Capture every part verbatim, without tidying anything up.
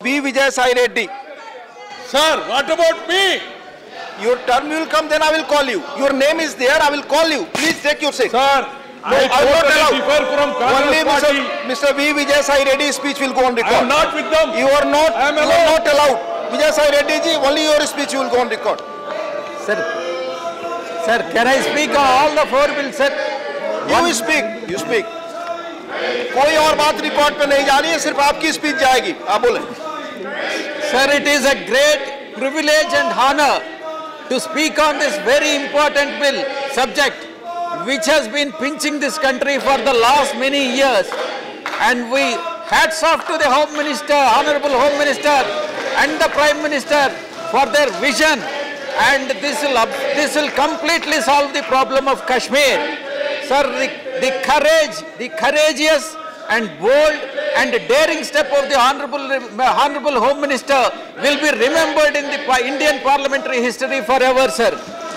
V. Vijaysai Reddy. Sir, what about me? Your turn will come, then I will call you. Your name is there, I will call you. Please take your seat. Sir, No, I will not totally allow. differ from Only Congress Mister party. Mister V. Vijaysai Reddy's speech will go on record. I am not with them. You are not, I am you are alone. not allowed. Vijaysai Reddy ji, only your speech will go on record. Sir, sir, can I speak on all the four bills, sir? You speak, you speak. कोई और बात record पे नहीं जा रही है, सिर्फ आपकी स्पीच जाएगी. आप बोले. Sir, it is a great privilege and honor to speak on this very important bill subject which has been pinching this country for the last many years. And we hats off to the Home Minister, Honorable Home Minister and the Prime Minister for their vision. And this will, this will completely solve the problem of Kashmir. Sir, the, the courage, the courageous and bold and daring step of the Honorable, Honorable Home Minister will be remembered in the Indian parliamentary history forever, sir.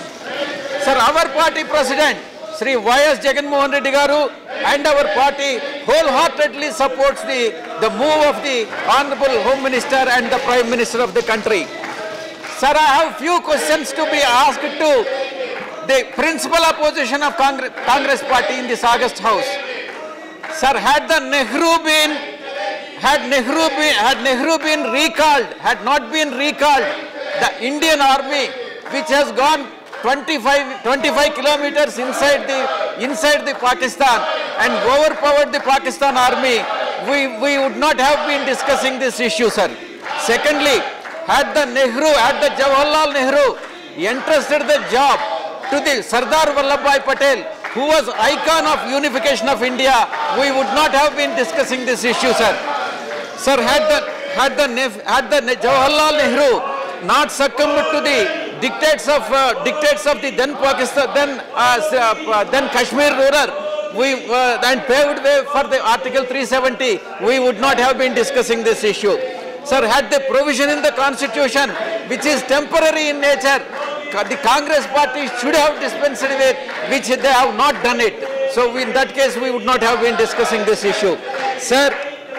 Sir, our party president, Shri Y S Jagannath Reddy Garu, and our party wholeheartedly supports the, the move of the Honorable Home Minister and the Prime Minister of the country. Sir, I have few questions to be asked to the principal opposition of Congress, Congress party in this August House. Sir, had the Nehru been, had Nehru been, had Nehru been recalled, had not been recalled, the Indian army, which has gone twenty-five, twenty-five kilometers inside the, inside the Pakistan and overpowered the Pakistan army, we, we would not have been discussing this issue, sir. Secondly, had the Nehru, had the Jawaharlal Nehru entrusted the job to the Sardar Vallabhbhai Patel, who was icon of unification of India, we would not have been discussing this issue, sir. Sir, had the, had the, had the Jawaharlal Nehru not succumbed to the dictates of, uh, dictates of the then Pakistan, then, uh, uh, then Kashmir ruler, we, uh, and paved way for the Article three seventy, we would not have been discussing this issue. Sir, had the provision in the Constitution, which is temporary in nature, the Congress party should have dispensed with, which they have not done it. So we, in that case, we would not have been discussing this issue. Sir,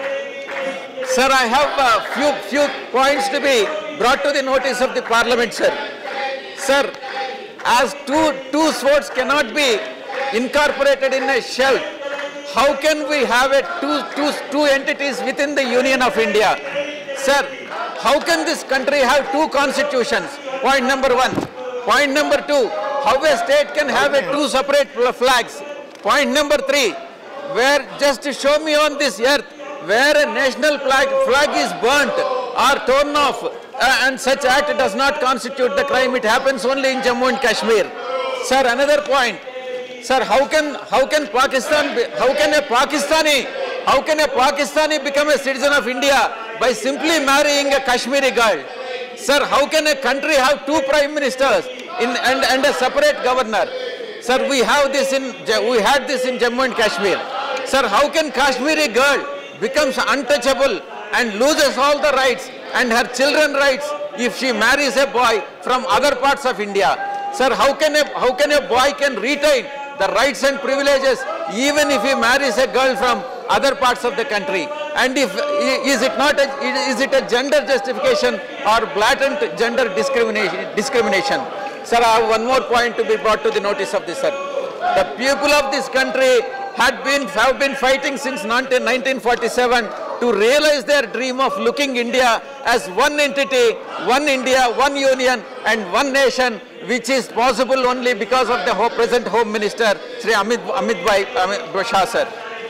sir, I have a few, few points to be brought to the notice of the Parliament, sir. Sir, as two, two swords cannot be incorporated in a shell, how can we have a two, two, two entities within the Union of India? Sir, how can this country have two constitutions? Point number one. Point number two, how a state can have a two separate flags? Point number three, where just to show me on this earth, where a national flag, flag is burnt or torn off uh, and such act does not constitute the crime, it happens only in Jammu and Kashmir. Sir, another point. Sir, how can, how can Pakistan, be, how can a Pakistani, how can a Pakistani become a citizen of India by simply marrying a Kashmiri girl? Sir, how can a country have two prime ministers in, and, and a separate governor? Sir, we have this in, we had this in Jammu and Kashmir. Sir, how can Kashmiri girl becomes untouchable and loses all the rights and her children rights if she marries a boy from other parts of India? Sir, how can a, how can a boy can retain the rights and privileges even if he marries a girl from other parts of the country? And if, is it not a, is it a gender justification or blatant gender discrimination, discrimination? Sir, I have one more point to be brought to the notice of this, sir. The people of this country had been, have been fighting since nineteen forty-seven to realize their dream of looking India as one entity, one India, one union and one nation, which is possible only because of the present Home Minister, Shri Amit, Amit Bhai Amit Shah, sir.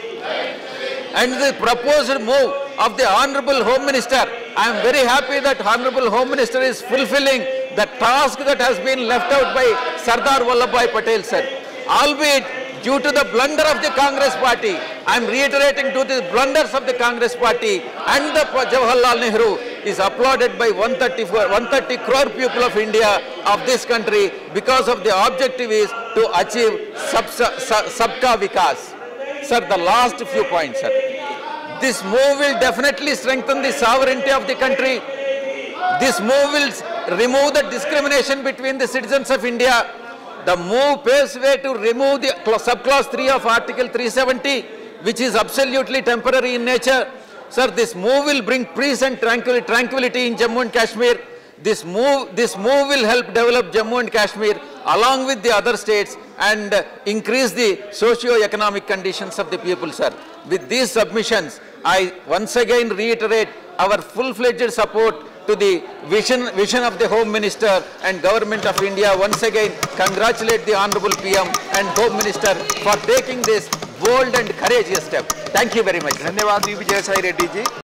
And the proposed move of the Honorable Home Minister, I am very happy that Honorable Home Minister is fulfilling the task that has been left out by Sardar Vallabhbhai Patel, sir. Albeit due to the blunder of the Congress party, I am reiterating to the blunders of the Congress party and the Jawaharlal Nehru is applauded by one hundred thirty crore people of India, of this country, because of the objective is to achieve sab, sab, Sabka Vikas. Sir, the last few points, sir. This move will definitely strengthen the sovereignty of the country. This move will remove the discrimination between the citizens of India. The move paves way to remove the subclause three of Article three seventy, which is absolutely temporary in nature. Sir, this move will bring peace and tranquility, tranquility in Jammu and Kashmir. This move, this move will help develop Jammu and Kashmir along with the other states and uh, increase the socio-economic conditions of the people, sir. With these submissions, I once again reiterate our full-fledged support to the vision, vision of the Home Minister and Government of India. Once again, congratulate the Honorable P M and Home Minister for taking this bold and courageous step. Thank you very much. धन्यवाद विजयसाई रेड्डी जी.